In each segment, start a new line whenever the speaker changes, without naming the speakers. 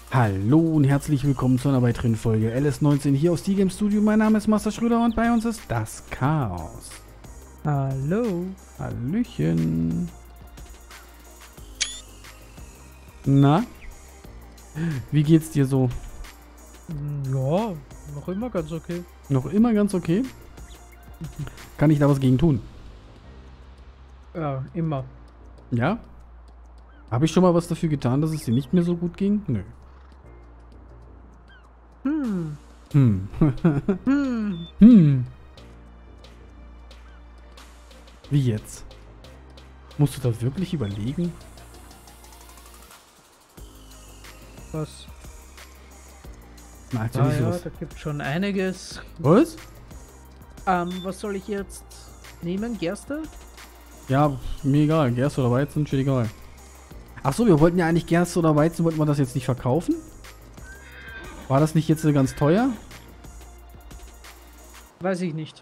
Hallo und herzlich willkommen zu einer weiteren Folge LS19 hier aus D-Game Studio. Mein Name ist Master Schröder und bei uns ist das Chaos.
Hallo.
Hallöchen. Na? Wie geht's dir so?
Ja, noch immer ganz okay.
Noch immer ganz okay? Kann ich da was gegen tun?
Ja, immer.
Ja? Habe ich schon mal was dafür getan, dass es dir nicht mehr so gut ging? Nö.
Hm.
Hm.
Hm.
Hm. Wie jetzt? Musst du da wirklich überlegen?
Was?
Na, erzähl nicht
Ja,
sowas.
da gibt schon einiges.
Was?
Was soll ich jetzt nehmen? Gerste?
Ja, mir egal. Gerste oder Weizen, steht egal. Achso, wir wollten ja eigentlich Gerste oder Weizen, wollten wir das jetzt nicht verkaufen? War das nicht jetzt ganz teuer?
Weiß ich nicht.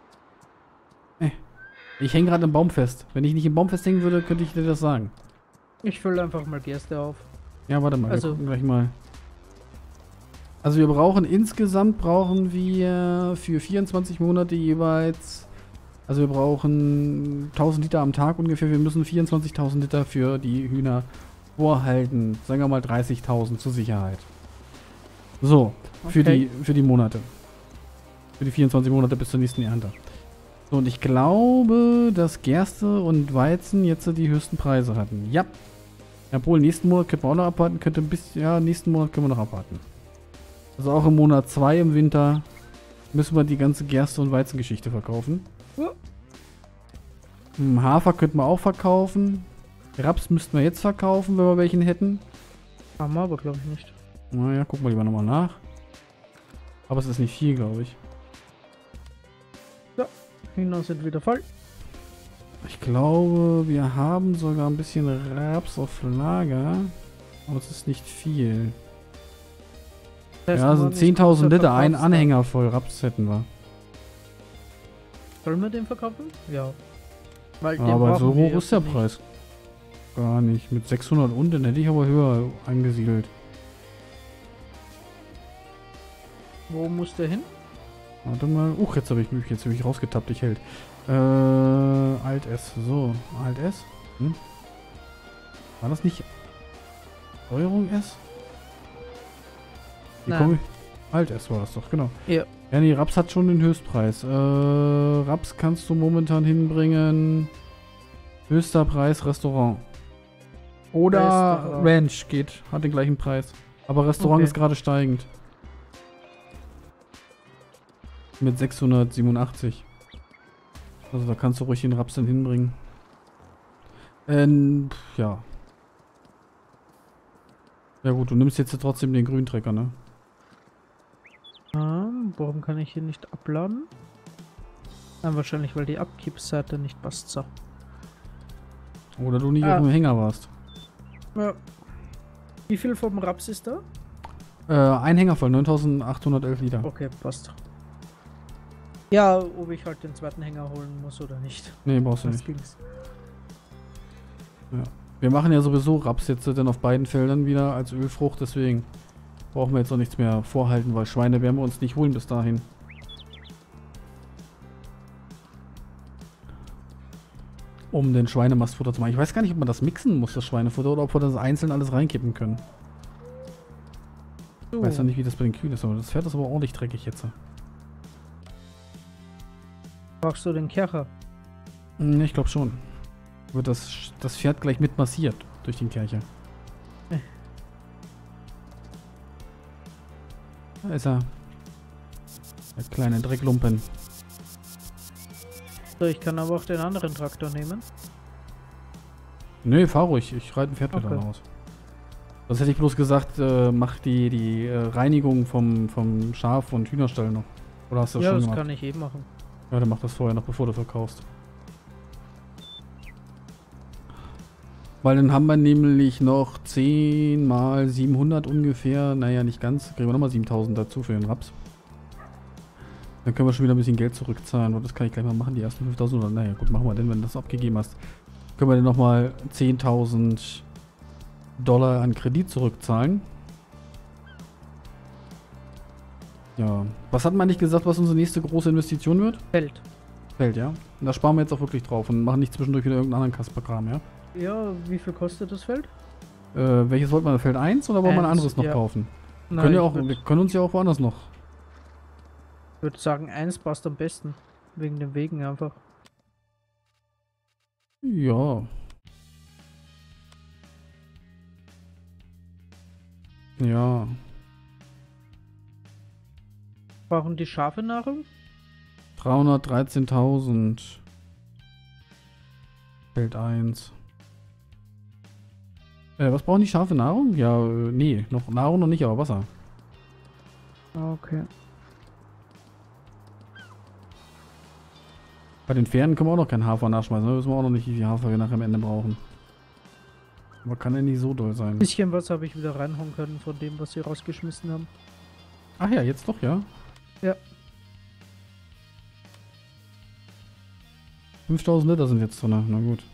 Ich hänge gerade im Baum fest. Wenn ich nicht im Baum festhängen würde, könnte ich dir das sagen.
Ich fülle einfach mal Gerste auf.
Ja, warte mal, wir
Also-
gucken gleich mal. Also wir brauchen insgesamt für 24 Monate jeweils, also wir brauchen 1000 Liter am Tag ungefähr. Wir müssen 24.000 Liter für die Hühner vorhalten. Sagen wir mal 30.000 zur Sicherheit. So, für
Okay.
die Monate. Für die 24 Monate bis zur nächsten Ernte. So, und ich glaube, dass Gerste und Weizen jetzt die höchsten Preise hatten. Ja. Obwohl, nächsten Monat könnten wir auch noch abwarten. Nächsten Monat können wir noch abwarten. Also auch im Monat 2 im Winter müssen wir die ganze Gerste- und Weizengeschichte verkaufen.
Ja.
Hafer könnten wir auch verkaufen. Raps müssten wir jetzt verkaufen, wenn wir welchen hätten.
Haben wir aber, glaube ich, nicht.
Naja, gucken wir lieber nochmal nach. Aber es ist nicht viel, glaube ich.
Hühner sind wieder voll.
Ich glaube, wir haben sogar ein bisschen Raps auf Lager. Aber es ist nicht viel.
Das heißt,
Ja, sind
morgen ist
10.000
großer
Liter. Ein
Verkaufstag.
Anhänger voll Raps hätten wir.
Sollen wir den verkaufen? Ja. Weil den
Aber
brauchen
so
wir
hoch ist der
jetzt nicht.
Preis. Gar nicht. Mit 600 und, den hätte ich aber höher angesiedelt.
Wo muss der hin?
Warte mal. Jetzt habe ich mich rausgetappt. Ich hält. Alt S. So, Alt S. War das nicht Steuerung S? Wie
Nein.
komme ich? Alt S war das doch, genau.
Ja.
Ja, nee, Raps hat schon den Höchstpreis. Raps kannst du momentan hinbringen. Höchster Preis Restaurant. Oder
Restaurant.
Ranch hat den gleichen Preis. Aber Restaurant
Okay.
ist gerade steigend. Mit 687. Also da kannst du ruhig den Raps dann hinbringen. Ja. Ja gut, du nimmst jetzt trotzdem den Grüntrecker, ne?
Warum kann ich hier nicht abladen? Wahrscheinlich, weil die Abgibseite nicht passt. So.
Oder du nicht auf dem Hänger warst.
Ja. Wie viel vom Raps ist da?
Ein Hänger voll, 9.811 Liter.
Okay, passt. Ja, ob ich halt den zweiten Hänger holen muss oder nicht.
Nee, brauchst du
Das
nicht.
ging's.
Wir machen ja sowieso Raps jetzt dann auf beiden Feldern wieder als Ölfrucht, deswegen brauchen wir jetzt auch nichts mehr vorhalten, weil Schweine werden wir uns nicht holen bis dahin. Um den Schweinemastfutter zu machen. Ich weiß gar nicht, ob man das mixen muss, das Schweinefutter, oder ob wir das einzeln alles reinkippen können. Ich weiß ja nicht, wie das bei den Kühen ist, aber das Pferd ist aber ordentlich dreckig jetzt.
Brauchst du den Kercher?
Ich glaube schon. Wird das Pferd gleich mit massiert durch den Kercher. Da ist er. Der kleine Drecklumpen.
So, ich kann aber auch den anderen Traktor nehmen.
Nee, fahr ruhig. Ich reite ein Pferd wieder
Okay.
raus. Das hätte ich bloß gesagt, mach die Reinigung vom Schaf- und Hühnerstall noch. Oder hast du das
Ja,
schon
das
gemacht?
kann ich eben machen.
Ja, dann mach das vorher noch, bevor du verkaufst. Weil dann haben wir nämlich noch 10 mal 700 ungefähr. Naja, nicht ganz. Kriegen wir nochmal 7.000 dazu für den Raps. Dann können wir schon wieder ein bisschen Geld zurückzahlen. Und das kann ich gleich mal machen, die ersten 5.000. Oder naja, gut, machen wir denn, wenn du das abgegeben hast. Können wir dann nochmal 10.000 $ an Kredit zurückzahlen. Ja. Was hat man eigentlich gesagt, was unsere nächste große Investition wird?
Feld.
Feld, ja. Und da sparen wir jetzt auch wirklich drauf und machen nicht zwischendurch wieder irgendeinen anderen Kasperkram, ja?
Ja, wie viel kostet das Feld?
Welches wollten wir? Feld 1 oder wollen wir ein
1,
anderes noch
ja.
kaufen?
Nein,
Wir können uns ja auch woanders noch.
Ich würde sagen, 1 passt am besten. Wegen den Wegen einfach.
Ja. Ja.
Brauchen die Schafe Nahrung?
313.000. Feld 1. Was brauchen die Schafe? Nahrung? Ja, nee. Nahrung noch nicht, aber Wasser.
Okay.
Bei den Pferden können wir auch noch keinen Hafer nachschmeißen. Da wissen wir auch noch nicht, wie viel Hafer wir nachher am Ende brauchen. Aber kann ja nicht so doll sein.
Ein bisschen was habe ich wieder reinhauen können von dem, was sie rausgeschmissen haben.
Ach ja, jetzt doch, ja?
Ja.
5000 Liter sind jetzt drin. Na gut.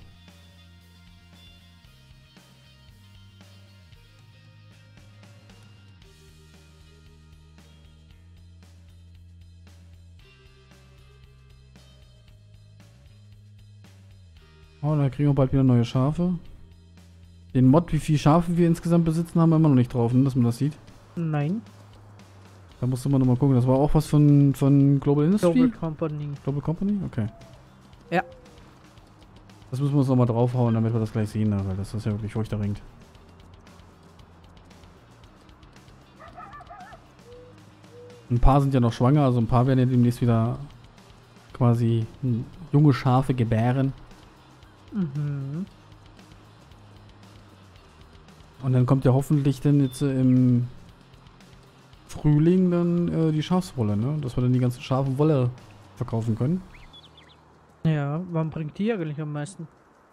Oh, da kriegen wir bald wieder neue Schafe. Den Mod, wie viele Schafe wir insgesamt besitzen, haben wir immer noch nicht drauf, ne, dass man das sieht.
Nein.
Da musste man nochmal gucken. Das war auch was von Global Industry?
Global Company.
Global Company? Okay.
Ja.
Das müssen wir uns nochmal draufhauen, damit wir das gleich sehen, weil das ist ja wirklich furchterregend. Ein paar sind ja noch schwanger, also ein paar werden ja demnächst wieder quasi junge Schafe gebären.
Mhm.
Und dann kommt ja hoffentlich dann jetzt im Frühling dann die Schafswolle, ne? Dass wir dann die ganzen Schafe Wolle verkaufen können.
Ja, wann bringt die eigentlich am meisten?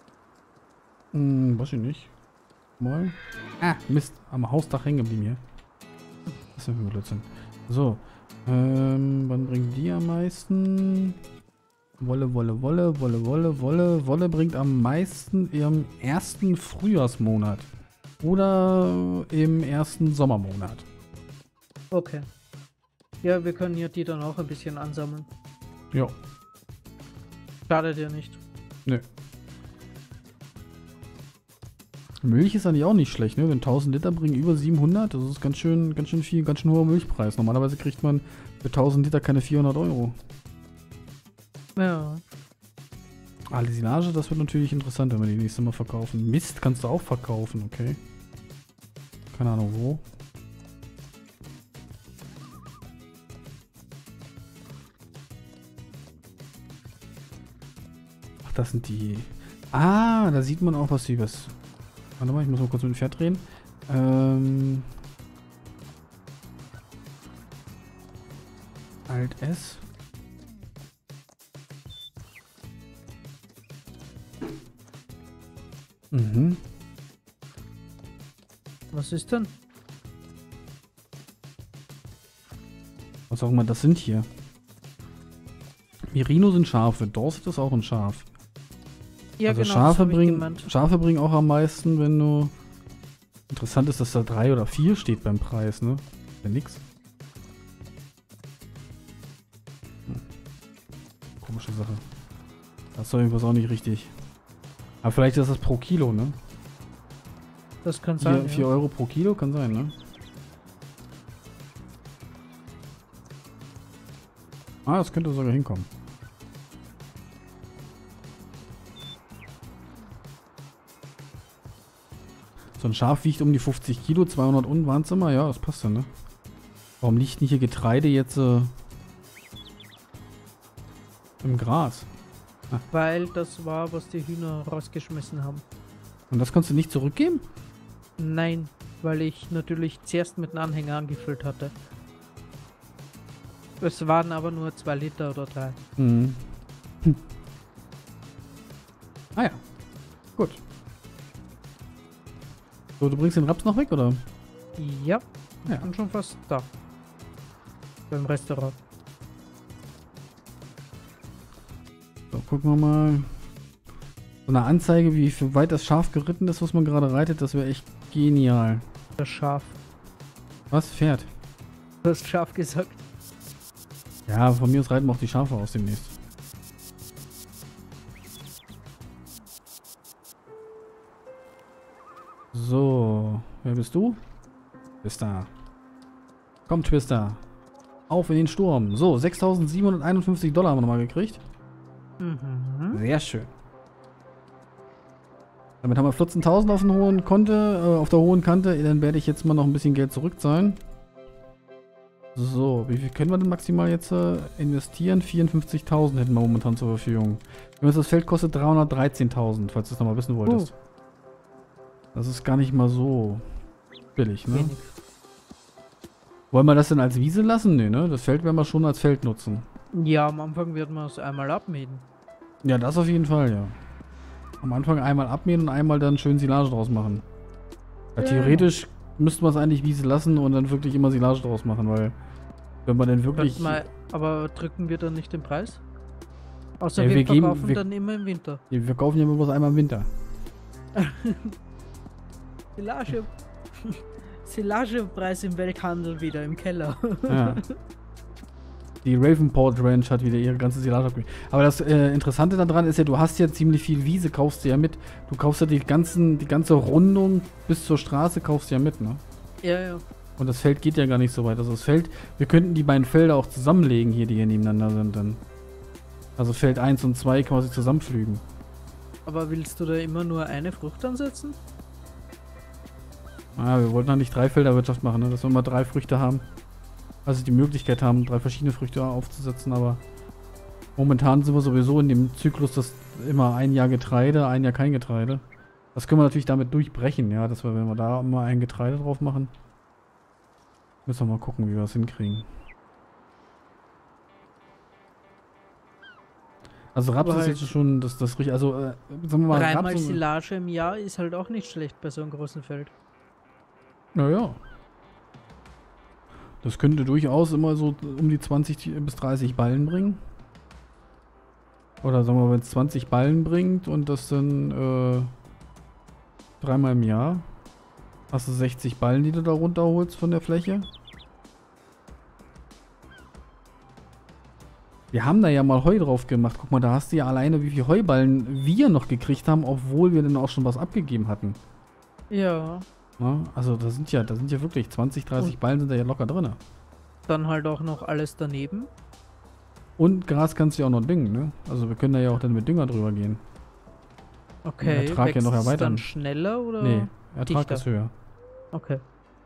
Weiß ich nicht. Mal. Ah, Mist. Am Hausdach hängen geblieben hier. Das ist ja für Blödsinn. So. Wann bringt die am meisten? Wolle, Wolle, Wolle, Wolle, Wolle, Wolle. Wolle bringt am meisten im ersten Frühjahrsmonat. Oder im ersten Sommermonat.
Okay. Ja, wir können ja die dann auch ein bisschen ansammeln.
Ja.
Schadet ja nicht.
Nö. Milch ist eigentlich auch nicht schlecht, ne? Wenn 1000 Liter bringen über 700, das ist ganz schön viel, ganz schön hoher Milchpreis. Normalerweise kriegt man für 1000 Liter keine 400 Euro.
Ja.
Ah, die Silage, das wird natürlich interessant, wenn wir die nächste Mal verkaufen. Mist kannst du auch verkaufen, okay. Keine Ahnung wo. Ach, das sind die... Ah, da sieht man auch was übers... Warte mal, ich muss mal kurz mit dem Pferd drehen. Alt S. Mhm.
Was ist denn?
Was auch immer das sind hier. Merino sind Schafe. Dorset ist auch ein Schaf.
Ja,
also
genau,
Schafe bringen auch am meisten, wenn du... Interessant ist, dass da 3 oder 4 steht beim Preis, ne? Ja, nix. Komische Sache. Das ist doch irgendwas auch nicht richtig. Aber vielleicht ist das pro Kilo, ne?
Das kann sein.
4
ja.
Euro pro Kilo kann sein, ne? Ah, das könnte sogar hinkommen. So ein Schaf wiegt um die 50 Kilo, 200 und Warnzimmer, ja, das passt ja, ne? Warum liegt nicht hier Getreide jetzt im Gras?
Weil das war, was die Hühner rausgeschmissen haben.
Und das kannst du nicht zurückgeben?
Nein, weil ich natürlich zuerst mit einem Anhänger angefüllt hatte. Es waren aber nur 2 Liter oder 3.
Mhm. Hm. Ah ja. Gut. So, du bringst den Raps noch weg, oder?
Ja,
Ja.
ich bin schon fast da. Beim Restaurant.
So, gucken wir mal. So eine Anzeige, wie weit das Schaf geritten ist, was man gerade reitet, das wäre echt genial.
Das Schaf.
Was? Pferd?
Du hast Schaf gesagt.
Ja, von mir aus reiten wir auch die Schafe aus demnächst. So, wer bist du? Twister. Komm, Twister. Auf in den Sturm. So, 6.751 Dollar haben wir nochmal gekriegt.
Mhm.
Sehr schön. Damit haben wir 14.000 auf, auf der hohen Kante. Dann werde ich jetzt mal noch ein bisschen Geld zurückzahlen. So, wie viel können wir denn maximal jetzt investieren? 54.000 hätten wir momentan zur Verfügung. Das Feld kostet 313.000, falls du es nochmal wissen wolltest. Das ist gar nicht mal so billig, ne?
Wenig.
Wollen wir das denn als Wiese lassen? Nee, ne? Das Feld werden wir schon als Feld nutzen.
Ja, am Anfang wird man es einmal abmähen.
Ja, das auf jeden Fall, ja. Am Anfang einmal abmähen und einmal dann schön Silage draus machen. Ja, theoretisch müsste man es eigentlich Wiese lassen und dann wirklich immer Silage draus machen, weil wenn man denn wirklich...
Aber drücken wir dann nicht den Preis? Außer
Ja,
wir verkaufen dann immer im Winter.
Wir verkaufen ja immer bloß einmal im Winter.
Silage. Silagepreis im Welthandel wieder im Keller.
Ja. Die Ravenport Ranch hat wieder ihre ganze Silage abgegeben. Aber das Interessante daran ist ja, du hast ja ziemlich viel Wiese, kaufst du ja mit. Du kaufst ja die ganze Rundung bis zur Straße kaufst du ja mit, ne?
Ja, ja.
Und das Feld geht ja gar nicht so weit. Also das Feld, wir könnten die beiden Felder auch zusammenlegen hier, die hier nebeneinander sind dann. Also Feld 1 und 2 quasi zusammenpflügen.
Aber willst du da immer nur eine Frucht ansetzen?
Ah, wir wollten ja nicht 3 Felderwirtschaft machen, ne? Dass wir immer 3 Früchte haben. Also die Möglichkeit haben, 3 verschiedene Früchte aufzusetzen, aber momentan sind wir sowieso in dem Zyklus, dass immer ein Jahr Getreide, ein Jahr kein Getreide. Das können wir natürlich damit durchbrechen, ja, dass wir, wenn wir da mal ein Getreide drauf machen, müssen wir mal gucken, wie wir das hinkriegen. Also Raps ist jetzt schon das richtig, also sagen wir mal,
Dreimal
Raps
Silage im Jahr ist halt auch nicht schlecht bei so einem großen Feld.
Naja. Das könnte durchaus immer so um die 20 bis 30 Ballen bringen. Oder sagen wir mal, wenn es 20 Ballen bringt und das dann 3-mal im Jahr, hast du 60 Ballen, die du da runterholst von der Fläche. Wir haben da ja mal Heu drauf gemacht. Guck mal, da hast du ja alleine, wie viele Heuballen wir noch gekriegt haben, obwohl wir dann auch schon was abgegeben hatten.
Ja.
Na, also da sind ja wirklich 20, 30 Ballen sind da ja locker drin.
Dann halt auch noch alles daneben.
Und Gras kannst du ja auch noch düngen, ne? Also wir können da ja auch dann mit Dünger drüber gehen.
Okay,
Den Ertrag ja noch erweitern.
Dann schneller oder?
Nee, Ertrag
dichter?
ist höher.
Okay.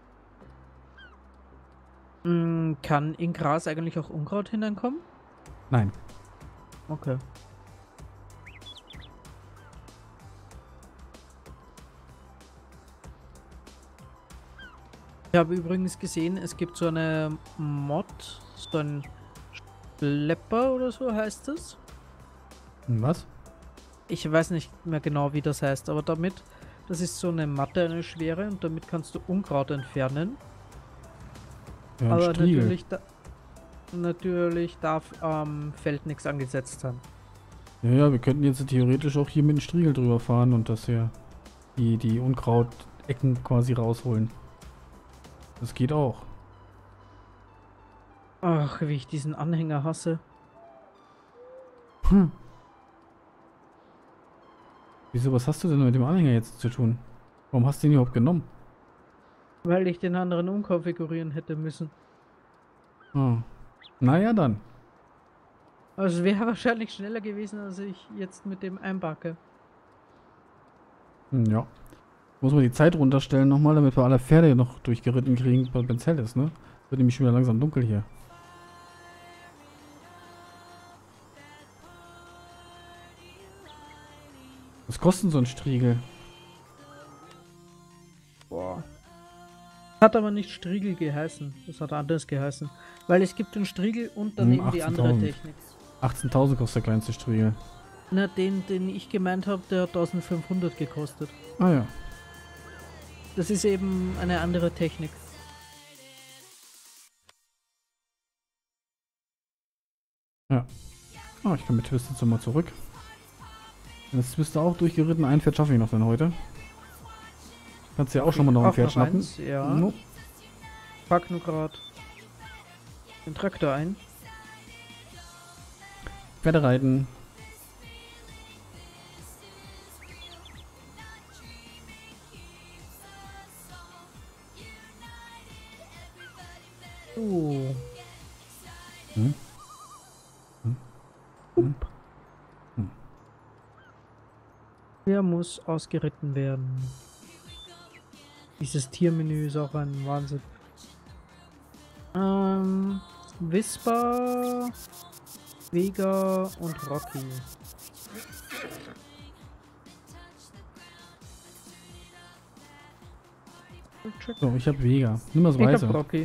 Kann in Gras eigentlich auch Unkraut hineinkommen?
Nein.
Okay. Ich habe übrigens gesehen, es gibt so eine Mod, so ein Schlepper oder so heißt es.
Was?
Ich weiß nicht mehr genau, wie das heißt, aber das ist so eine Matte, eine schwere, und damit kannst du Unkraut entfernen.
Ja, ein
Aber
Striegel.
natürlich darf am Feld nichts angesetzt sein.
Ja, wir könnten jetzt theoretisch auch hier mit dem Striegel drüber fahren und das hier die Unkrautecken quasi rausholen. Das geht auch.
Ach, wie ich diesen Anhänger hasse.
Wieso, was hast du denn mit dem Anhänger jetzt zu tun? Warum hast du den überhaupt genommen?
Weil ich den anderen umkonfigurieren hätte müssen.
Ah. Naja, dann.
Also es wäre wahrscheinlich schneller gewesen, als ich jetzt mit dem einbacke.
Ja. Muss man die Zeit runterstellen nochmal, damit wir alle Pferde noch durchgeritten kriegen, wenn es hell ist, ne? Wird nämlich schon wieder langsam dunkel hier. Was kostet so ein Striegel?
Boah. Hat aber nicht Striegel geheißen. Das hat anders geheißen. Weil es gibt den Striegel und daneben die andere
18.000.
Technik.
18.000 kostet der kleinste Striegel.
Na, den ich gemeint habe, der hat 1500 gekostet.
Ah ja.
Das ist eben eine andere Technik.
Ja. Ah, ich kann mit Twist jetzt nochmal zurück. Jetzt bist du auch durchgeritten. Ein Pferd schaffe ich noch dann heute. Kannst ja auch schon mal noch ein Pferd schnappen.
Eins, ja.
No.
Pack nur gerade den Traktor ein.
Pferde reiten.
Oh.
Hm? Hm? Hm?
Der muss ausgeritten werden. Dieses Tiermenü ist auch ein Wahnsinn. Whisper, Vega und Rocky.
So, ich habe Vega. Nimm das
Ich
Weiße.
hab Rocky.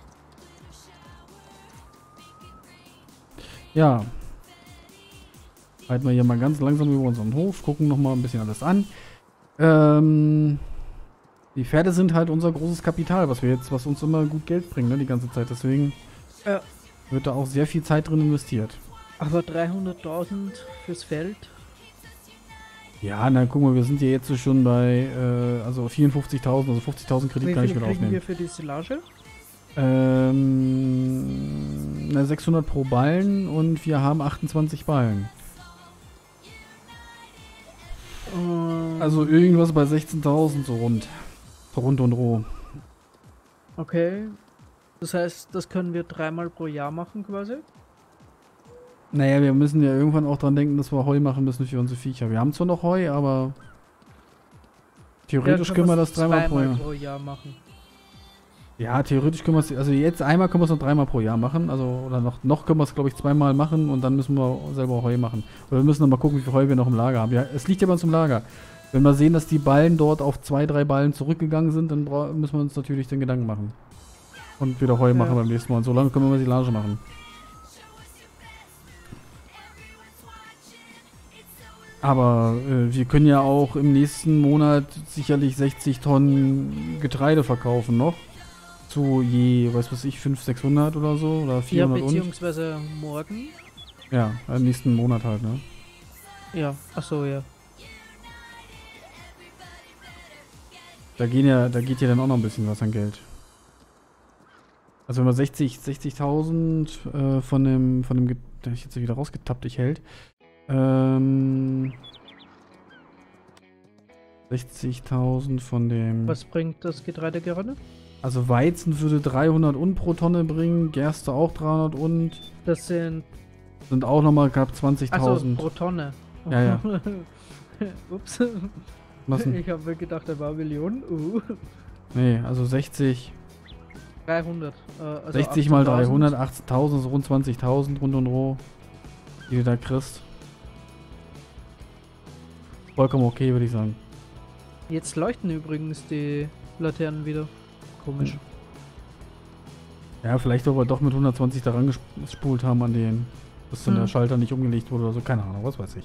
Ja. Reiten wir hier mal ganz langsam über unseren Hof, gucken noch mal ein bisschen alles an. Die Pferde sind halt unser großes Kapital, was uns immer gut Geld bringt, ne, die ganze Zeit. Deswegen wird da auch sehr viel Zeit drin investiert.
Aber 300.000 fürs Feld?
Ja, na guck mal, wir sind ja jetzt so schon bei also 54.000, also 50.000 Kredit kann ich mit
Wie viel kriegen
aufnehmen.
wir für die Silage?
Na, 600 pro Ballen und wir haben 28 Ballen. Also irgendwas bei 16.000 so rund. Rund und roh.
Okay. Das heißt, das können wir 3-mal pro Jahr machen quasi?
Naja, wir müssen ja irgendwann auch dran denken, dass wir Heu machen müssen für unsere Viecher. Wir haben zwar noch Heu, aber theoretisch können wir das 3-mal
pro Jahr machen.
Ja, theoretisch können wir es, also jetzt einmal können wir es noch 3-mal pro Jahr machen, also oder noch können wir es glaube ich 2-mal machen und dann müssen wir selber Heu machen. Oder wir müssen noch mal gucken, wie viel Heu wir noch im Lager haben. Ja, es liegt ja bei uns im Lager. Wenn wir sehen, dass die Ballen dort auf 2-3 Ballen zurückgegangen sind, dann müssen wir uns natürlich den Gedanken machen. Und wieder Heu machen beim nächsten Mal. Und so lange können wir Silage machen. Aber wir können ja auch im nächsten Monat sicherlich 60 Tonnen Getreide verkaufen noch. Zu je, weiß ich, 500, 600 oder so, oder 400
ja, beziehungsweise morgen.
Ja, im nächsten Monat halt, ne?
Ja, achso, ja.
Da geht ja dann auch noch ein bisschen was an Geld. Also wenn man 60.000 von dem, der ich jetzt wieder rausgetappt, ich hält. 60.000 von dem...
Was bringt das Getreide gerade?
Also Weizen würde 300 und pro Tonne bringen, Gerste auch 300 und...
Das sind
auch nochmal knapp 20.000.
Also pro Tonne.
Ja, ja.
Ups.
Was denn?
Ich habe mir gedacht, da war Millionen.
Nee, also 60...
300. Also
60 mal 300, 18.000, so rund 20.000 rund und roh, die du da kriegst. Vollkommen okay, würde ich sagen.
Jetzt leuchten übrigens die Laternen wieder. Komisch.
Ja, vielleicht ob wir doch mit 120 daran gespult haben an den, dass dann der Schalter nicht umgelegt wurde oder so. Keine Ahnung, was weiß ich.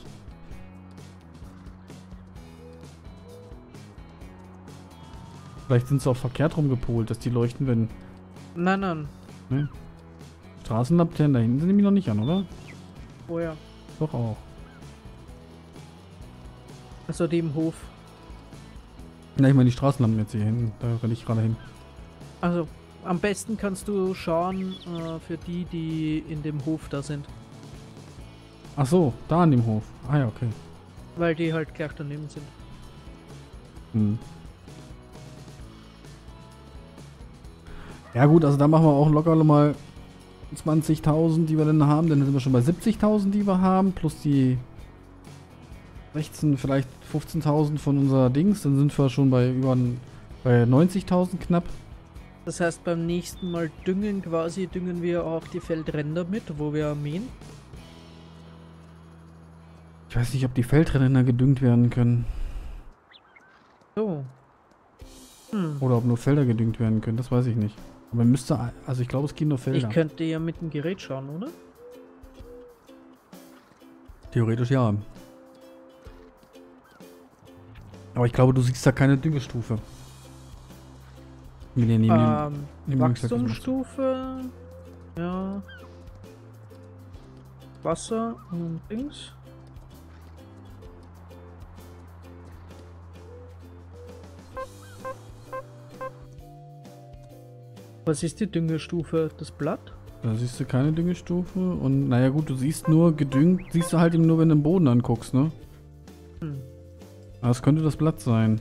Vielleicht sind sie auch verkehrt rumgepolt, dass die leuchten, wenn...
Nein.
Ne? Straßenlaternen da hinten sind nämlich noch nicht an, oder?
Oh ja.
Doch auch.
Also die im Hof.
Na, ich meine die Straßenlampen jetzt hier hinten. Da renne ich gerade hin.
Also, am besten kannst du schauen für die, die in dem Hof da sind.
Ach so, da an dem Hof. Ah ja, okay.
Weil die halt gleich daneben sind.
Hm. Ja gut, also da machen wir auch locker mal 20.000, die wir dann haben. Dann sind wir schon bei 70.000, die wir haben. Plus die 16, vielleicht 15.000 von unser Dings. Dann sind wir schon bei über bei 90.000 knapp.
Das heißt, beim nächsten Mal düngen wir auch die Feldränder mit, wo wir mähen.
Ich weiß nicht, ob die Feldränder gedüngt werden können.
So.
Oder ob nur Felder gedüngt werden können, das weiß ich nicht. Aber müsste, also ich glaube, es gehen nur Felder.
Ich könnte ja mit dem Gerät schauen, oder?
Theoretisch ja. Aber ich glaube, du siehst da keine Düngestufe.
Wachstumsstufe. Ja. Wasser und Dings. Was ist die Düngestufe? Das Blatt?
Da siehst du keine Düngestufe und naja gut, du siehst nur gedüngt, siehst du halt eben nur, wenn du den Boden anguckst, ne? Aber es könnte das Blatt sein.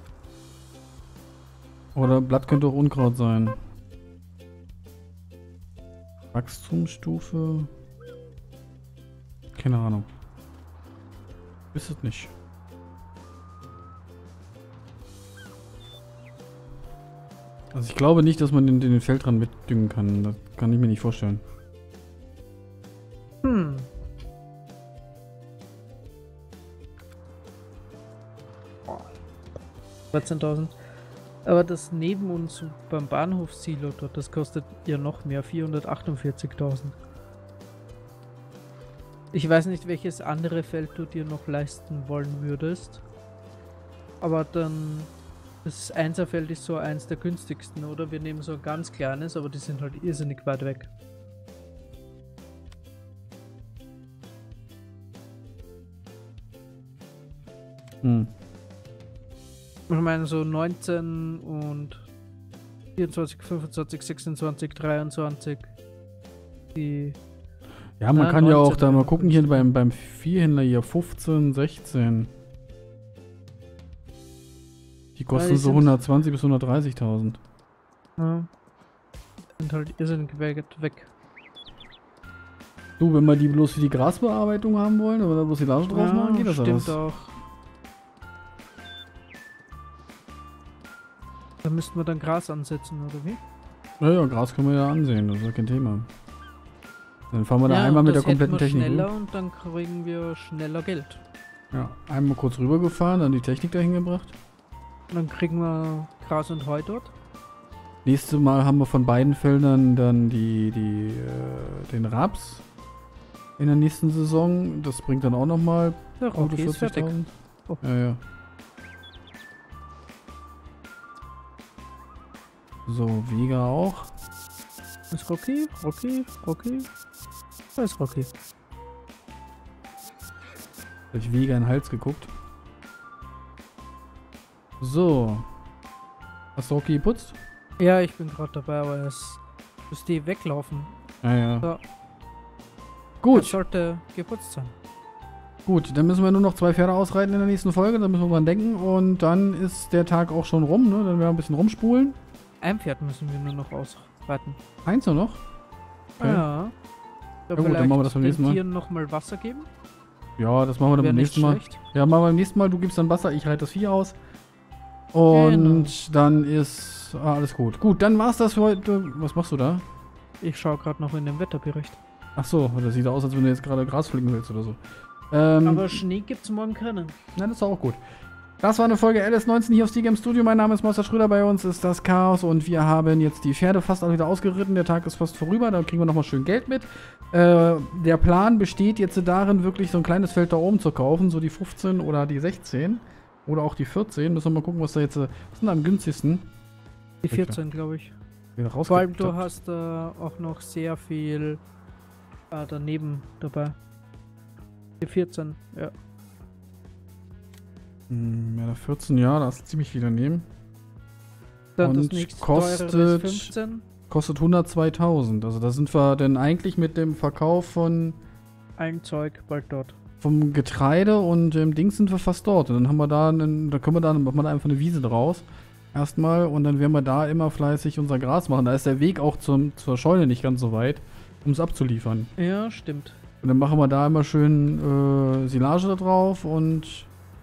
Oder Blatt könnte auch Unkraut sein. Wachstumsstufe. Keine Ahnung. Ist es nicht. Also ich glaube nicht, dass man den Feldrand mitdüngen kann. Das kann ich mir nicht vorstellen.
13.000. Aber das neben uns beim Bahnhofssilo dort, das kostet ja noch mehr, 448.000. Ich weiß nicht, welches andere Feld du dir noch leisten wollen würdest. Aber dann, das 1er-Feld ist so eins der günstigsten, oder? Wir nehmen so ein ganz kleines, aber die sind halt irrsinnig weit weg. Ich meine so 19 und 24, 25, 26, 23. Die.
Ja, man kann ja auch da mal gucken, hier beim Viehhändler hier 15, 16. Die kosten so 120 bis 130.000.
Ja. Sind halt irrsinnig weg.
Du, wenn wir die bloß für die Grasbearbeitung haben wollen, oder bloß die Silage drauf machen, geht das
stimmt auch. Da müssten wir dann Gras ansetzen, oder wie?
Ja, Gras können wir ja ansehen, das ist ja kein Thema. Dann fahren wir da einmal mit der kompletten Technik
schneller und dann kriegen wir schneller Geld.
Ja, einmal kurz rübergefahren, dann die Technik dahin gebracht.
Und dann kriegen wir Gras und Heu dort.
Nächstes Mal haben wir von beiden Feldern dann den Raps in der nächsten Saison. Das bringt dann auch nochmal gute 40.000. Oh. Ja. So, Vega auch.
Ist Rocky. Da ist Rocky.
Hab ich Vega in den Hals geguckt. So. Hast du Rocky geputzt?
Ja, ich bin gerade dabei, aber es müsste weglaufen.
Ja.
So.
Gut.
Das sollte geputzt sein.
Gut, dann müssen wir nur noch 2 Pferde ausreiten in der nächsten Folge. Da müssen wir dran denken. Und dann ist der Tag auch schon rum, ne? Dann werden wir ein bisschen rumspulen.
Ein Pferd müssen wir nur noch ausreiten.
Eins nur noch?
Okay. Ja.
Ja gut, dann machen wir das beim nächsten Mal.
Tieren nochmal Wasser geben?
Ja, das machen wir dann beim nächsten Mal. Ja, machen wir beim nächsten Mal. Du gibst dann Wasser, ich reite das Vieh aus. Und dann ist alles gut. Gut, dann war's das für heute. Was machst du da?
Ich schaue gerade noch in den Wetterbericht.
Ach so, das sieht aus, als wenn du jetzt gerade Gras pflücken willst oder so.
Aber Schnee gibt's morgen keinen.
Na, das ist auch gut. Das war eine Folge LS19 hier auf Steam Studio. Mein Name ist Monster Schröder, bei uns ist das Chaos und wir haben jetzt die Pferde fast alle wieder ausgeritten. Der Tag ist fast vorüber, da kriegen wir nochmal schön Geld mit. Der Plan besteht jetzt darin, wirklich so ein kleines Feld da oben zu kaufen, so die 15 oder die 16 oder auch die 14. Müssen wir mal gucken, was da jetzt, was ist denn am günstigsten?
Die 14, glaube ich. Vor allem du hast auch noch sehr viel daneben dabei. Die 14, ja.
Ja, der 14, ja, da ist ziemlich viel daneben.
Dann
und
das nächste
kostet
15.
Kostet 102.000. Also da sind wir dann eigentlich mit dem Verkauf von
allen Zeug bald dort.
Vom Getreide und dem Ding sind wir fast dort. Und dann haben wir machen wir da einfach eine Wiese draus. Erstmal. Und dann werden wir da immer fleißig unser Gras machen. Da ist der Weg auch zur Scheune nicht ganz so weit, um es abzuliefern.
Ja, stimmt.
Und dann machen wir da immer schön Silage da drauf und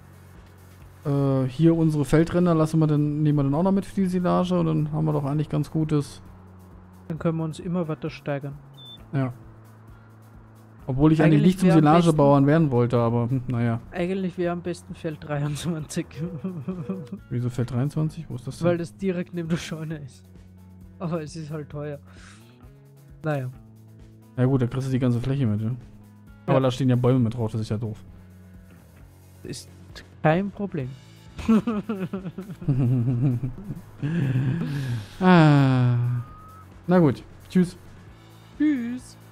hier unsere Feldränder nehmen wir dann auch noch mit für die Silage und dann haben wir doch eigentlich ganz gutes.
Dann können wir uns immer weiter steigern.
Ja. Obwohl ich eigentlich nicht zum Silagebauern werden wollte, aber naja.
Eigentlich wäre am besten Feld 23.
Wieso Feld 23? Wo ist das denn?
Weil das direkt neben der Scheune ist. Aber es ist halt teuer. Naja.
Ja gut, da kriegst du die ganze Fläche mit, ja. Aber da stehen ja Bäume mit drauf, das ist ja doof.
Ist kein Problem.
Na gut. Tschüss.
Tschüss.